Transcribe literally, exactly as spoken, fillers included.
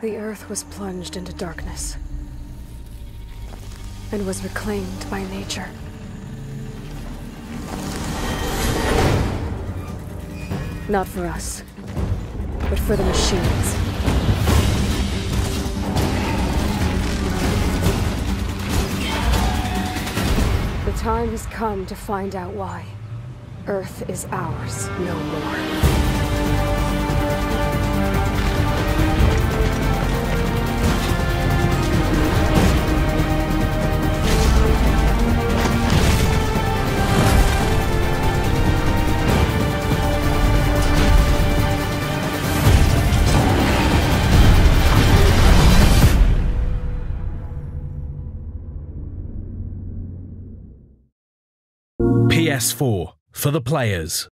The Earth was plunged into darkness and was reclaimed by nature. Not for us, but for the machines. The time has come to find out why. Earth is ours no more. P S four for the players.